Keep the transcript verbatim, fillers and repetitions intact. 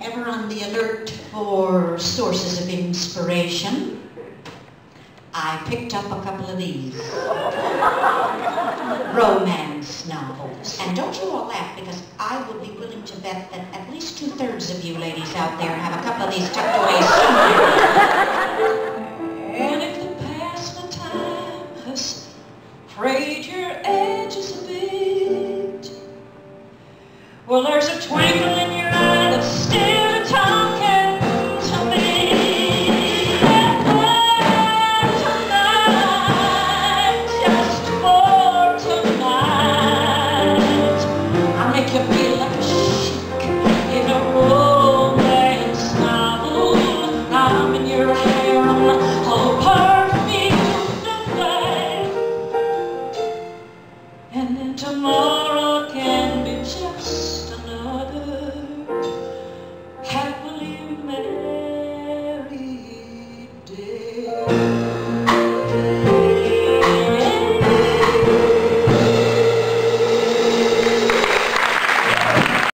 ever on the alert for sources of inspiration, I picked up a couple of these romance novels. And don't you all laugh, because I would be willing to bet that at least two-thirds of you ladies out there have a couple of these tucked away somewhere. And if the passing of time has frayed your edges a bit, well, there's a twinkle in your